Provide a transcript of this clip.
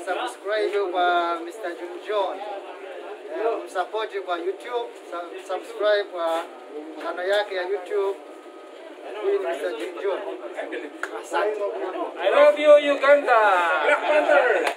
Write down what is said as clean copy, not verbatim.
subscribe kwa Mr. June John. Support kwa YouTube, subscribe kwa channel yake ya YouTube. Huyu ni Mr. June John. Asante. I love you, Uganda. Black Panther.